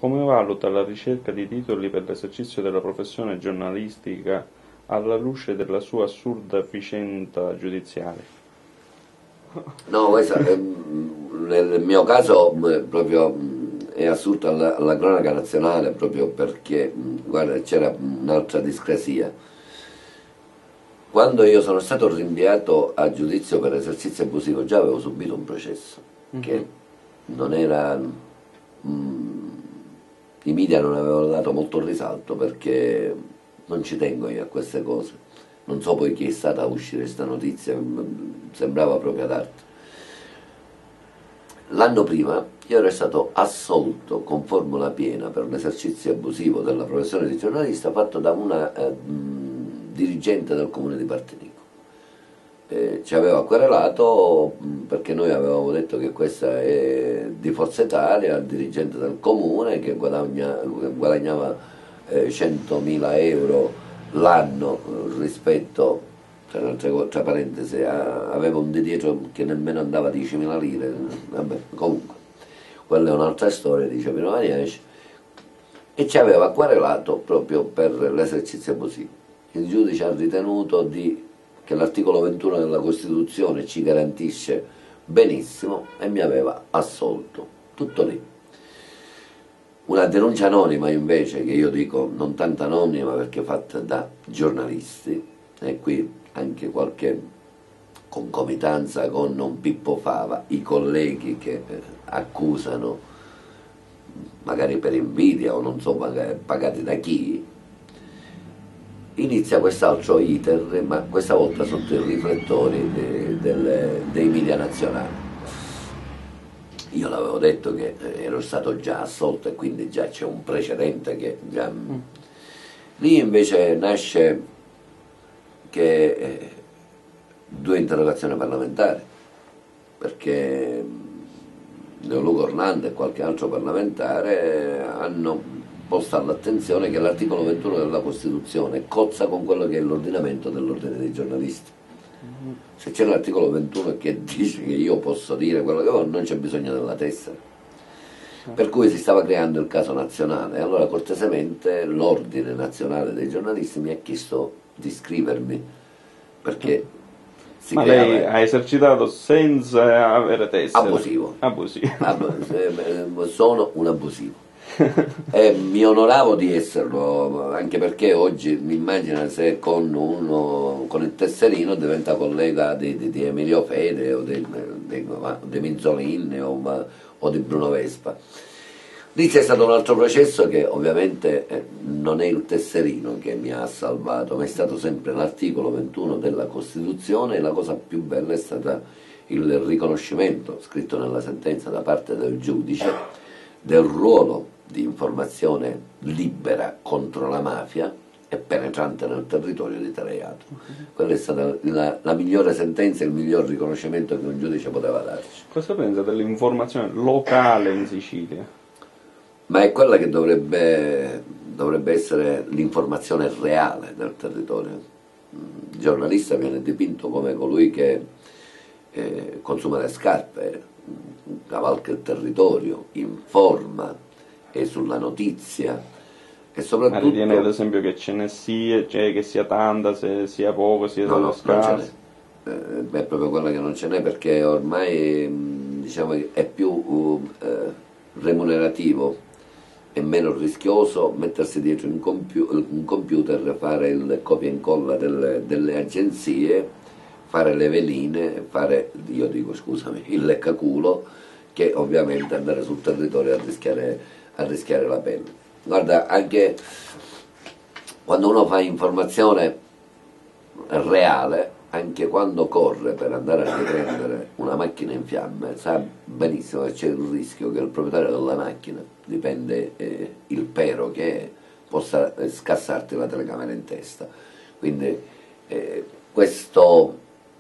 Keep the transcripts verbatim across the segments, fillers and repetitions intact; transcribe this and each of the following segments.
come valuta la ricerca di titoli per l'esercizio della professione giornalistica alla luce della sua assurda vicenda giudiziaria? No, questo, ehm, nel mio caso mh, proprio mh, è assurdo alla, alla cronaca nazionale proprio perché, mh, guarda, c'era un'altra discrasia. Quando io sono stato rinviato a giudizio per esercizio abusivo già avevo subito un processo che non era... mh, i media non avevano dato molto risalto perché non ci tengo io a queste cose. Non so poi chi è stata a uscire questa notizia, sembrava proprio ad arte. L'anno prima io ero stato assolto con formula piena per l'esercizio abusivo della professione di giornalista fatto da una eh, mh, dirigente del comune di Partinico. Eh, ci aveva querelato mh, perché noi avevamo detto che questa è di Forza Italia, il dirigente del comune che guadagna, guadagnava eh, centomila euro l'anno eh, rispetto, tra, tra, tra parentesi, a, aveva un di dietro che nemmeno andava a diecimila lire, vabbè, comunque, quella è un'altra storia, dice Pino Maniaci, e ci aveva querelato proprio per l'esercizio abusivo. Il giudice ha ritenuto di, che l'articolo ventuno della Costituzione ci garantisce benissimo e mi aveva assolto, tutto lì. Una denuncia anonima invece, che io dico non tanto anonima perché fatta da giornalisti, e qui anche qualche concomitanza con un Pippo Fava, i colleghi che eh, accusano, magari per invidia o non so magari pagati da chi, inizia quest'altro iter, ma questa volta sotto i riflettori de, del, dei media nazionali. Io l'avevo detto che ero stato già assolto e quindi già c'è un precedente che già... Mm. Lì invece nasce che eh, due interrogazioni parlamentari, perché Leoluca Orlando e qualche altro parlamentare hanno posto all'attenzione che l'articolo ventuno della Costituzione cozza con quello che è l'ordinamento dell'ordine dei giornalisti. Se c'è l'articolo ventuno che dice che io posso dire quello che voglio, non c'è bisogno della tessera. Per cui si stava creando il caso nazionale. Allora cortesemente l'ordine nazionale dei giornalisti mi ha chiesto di iscrivermi, perché si Ma creava... lei ha esercitato senza avere tessera? Abusivo. Abusivo. Ab- sono un abusivo. E mi onoravo di esserlo, anche perché oggi mi immagino se con, uno, con il tesserino diventa collega di, di, di Emilio Fede o di, di, di Minzolin o, o di Bruno Vespa. Lì c'è stato un altro processo che ovviamente eh, non è il tesserino che mi ha salvato, ma è stato sempre l'articolo ventuno della Costituzione, e la cosa più bella è stata il riconoscimento scritto nella sentenza da parte del giudice del ruolo di informazione libera contro la mafia e penetrante nel territorio di tale reato. Quella è stata la, la migliore sentenza e il miglior riconoscimento che un giudice poteva darci. Cosa pensa dell'informazione locale in Sicilia? Ma è quella che dovrebbe, dovrebbe essere l'informazione reale del territorio. Il giornalista viene dipinto come colui che eh, consuma le scarpe, cavalca il territorio, informa, è sulla notizia e soprattutto... Ma ritiene ad esempio che ce ne sia, cioè che sia tanta, se sia poco, sia no, no, scarso? Eh, è proprio quella che non ce n'è, perché ormai diciamo, è più uh, eh, remunerativo e meno rischioso mettersi dietro un, compu un computer, fare il copia e incolla delle, delle agenzie, fare le veline, fare, io dico scusami, il leccaculo, che ovviamente andare sul territorio a rischiare, a rischiare la pelle. Guarda, anche quando uno fa informazione reale, anche quando corre per andare a riprendere una macchina in fiamme, sa benissimo che c'è il rischio che il proprietario della macchina, dipende eh, il pero che è, possa eh, scassarti la telecamera in testa. Quindi eh, questo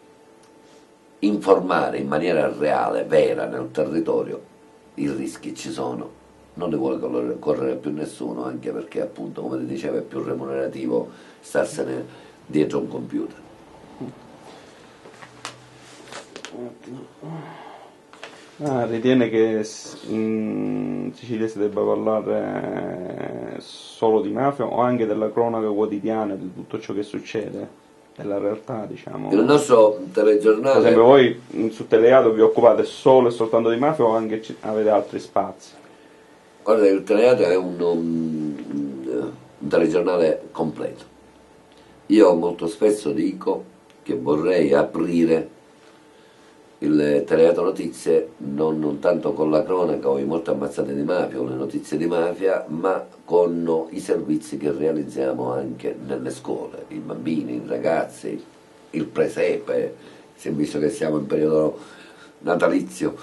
informare in maniera reale, vera nel territorio, i rischi ci sono, non ne vuole correre più nessuno, anche perché appunto, come ti dicevo, è più remunerativo starsene dietro un computer. Ah, ritiene che in Sicilia si debba parlare solo di mafia o anche della cronaca quotidiana, di tutto ciò che succede, della realtà, Il diciamo? nostro Per esempio, telegiornale, voi su Teleato vi occupate solo e soltanto di mafia o anche ci- avete altri spazi? guarda, il Teatro è un, un, un telegiornale completo. Io molto spesso dico che vorrei aprire il Teatro Notizie non, non tanto con la cronaca o i morti ammazzati di mafia o le notizie di mafia, ma con i servizi che realizziamo anche nelle scuole, i bambini, i ragazzi, il presepe, si è visto che siamo in periodo natalizio,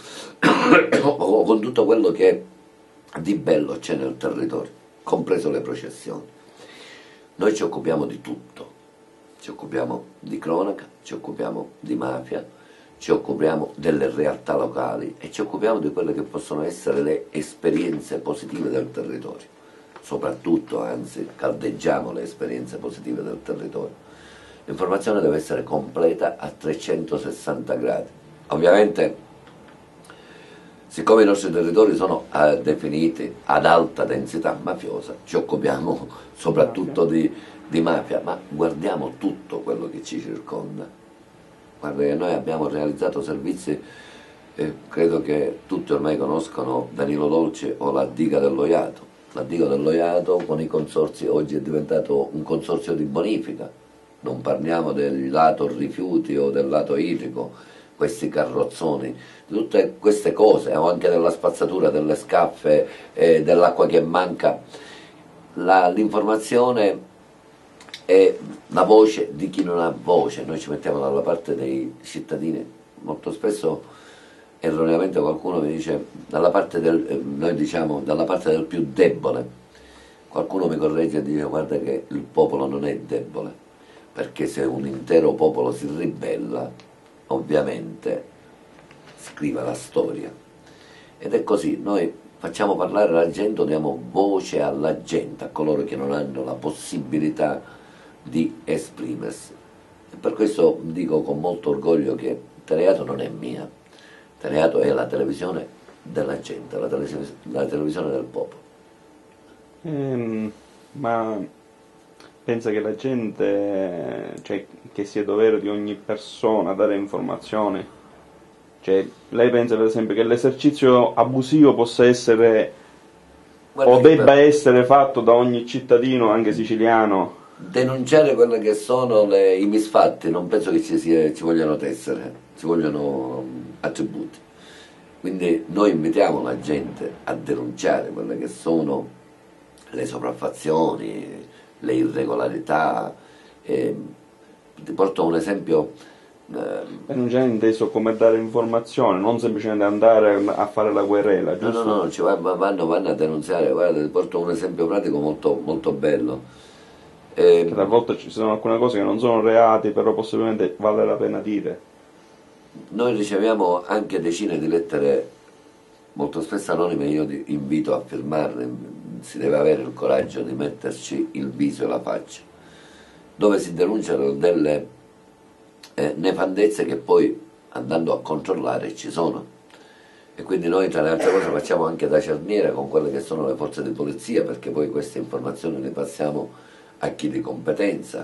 o con tutto quello che di bello c'è nel territorio, compreso le processioni. Noi ci occupiamo di tutto, ci occupiamo di cronaca, ci occupiamo di mafia, ci occupiamo delle realtà locali e ci occupiamo di quelle che possono essere le esperienze positive del territorio. Soprattutto, anzi, caldeggiamo le esperienze positive del territorio. L'informazione deve essere completa a trecentosessanta gradi. Ovviamente, siccome i nostri territori sono eh, definiti ad alta densità mafiosa, ci occupiamo soprattutto di, di mafia, ma guardiamo tutto quello che ci circonda. Guarda che noi abbiamo realizzato servizi, eh, credo che tutti ormai conoscono Danilo Dolci o la diga dello Iato. La diga dello Iato con i consorzi oggi è diventato un consorzio di bonifica, non parliamo del lato rifiuti o del lato idrico, questi carrozzoni, di tutte queste cose, o anche della spazzatura, delle scaffe, eh, dell'acqua che manca. La- L'informazione è la voce di chi non ha voce, noi ci mettiamo dalla parte dei cittadini, molto spesso erroneamente qualcuno mi dice dalla parte del, eh, noi diciamo dalla parte del più debole, qualcuno mi corregge e dice guarda che il popolo non è debole, perché se un intero popolo si ribella, ovviamente scrive la storia. Ed è così, noi facciamo parlare la gente, diamo voce alla gente, a coloro che non hanno la possibilità di esprimersi. E per questo dico con molto orgoglio che Teatro non è mia, Teatro è la televisione della gente, la televisione, la televisione del popolo. Ehm, ma pensa che la gente, cioè che sia dovere di ogni persona dare informazioni? Cioè, lei pensa per esempio che l'esercizio abusivo possa essere Guarda o che debba per essere fatto da ogni cittadino, anche siciliano? denunciare quelli che sono le- i misfatti, non penso che ci, sia, ci vogliano tessere, ci vogliono mm, attributi. Quindi noi invitiamo la gente a denunciare quelle che sono le sopraffazioni, le irregolarità. E ti porto un esempio. eh, E non c'è inteso come dare informazione, non semplicemente andare a fare la querela, no, no, giusto? no, ci va- vanno, vanno a denunziare. Guarda, ti porto un esempio pratico molto, molto bello. Che Eh, talvolta ci sono alcune cose che non sono reati, però possibilmente vale la pena dire. Noi riceviamo anche decine di lettere, molto spesso anonime, io ti invito a firmarle, si deve avere il coraggio di metterci il viso e la faccia, dove si denunciano delle eh, nefandezze che poi andando a controllare ci sono. E quindi noi tra le altre cose facciamo anche da cerniera con quelle che sono le forze di polizia, perché poi queste informazioni le passiamo a chi di competenza.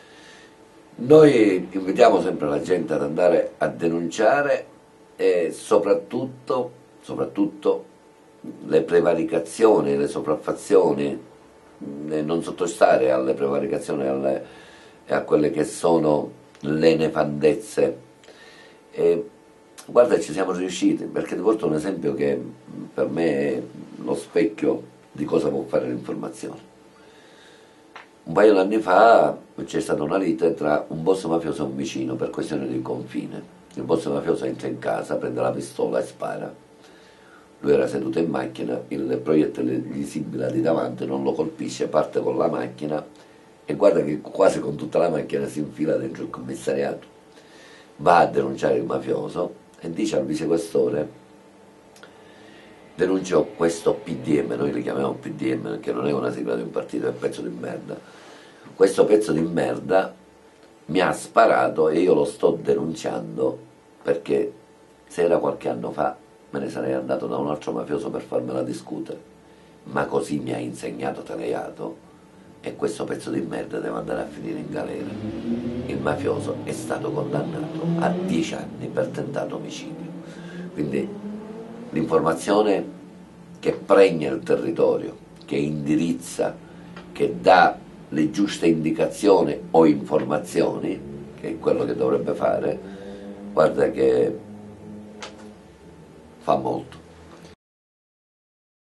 Noi invitiamo sempre la gente ad andare a denunciare e soprattutto, soprattutto le prevaricazioni, le sopraffazioni, e non sottostare alle prevaricazioni e, alle, e a quelle che sono le nefandezze. E, guarda, ci siamo riusciti, perché ti porto un esempio che per me è lo specchio di cosa può fare l'informazione. Un paio d'anni fa c'è stata una lite tra un boss mafioso e un vicino per questione di confine. Il boss mafioso entra in casa, prende la pistola e spara. Lui era seduto in macchina, il proiettile gli sibila di davanti, non lo colpisce, parte con la macchina e guarda che quasi con tutta la macchina si infila dentro il commissariato. Va a denunciare il mafioso e dice al vicequestore: denuncio questo P D M, noi li chiamiamo P D M perché non è una sigla di un partito, è un pezzo di merda. Questo pezzo di merda mi ha sparato e io lo sto denunciando perché se era qualche anno fa me ne sarei andato da un altro mafioso per farmela discutere, ma così mi ha insegnato Teleato e questo pezzo di merda deve andare a finire in galera. Il mafioso è stato condannato a dieci anni per tentato omicidio. Quindi l'informazione che pregna il territorio, che indirizza, che dà le giuste indicazioni o informazioni, che è quello che dovrebbe fare, guarda che fa molto.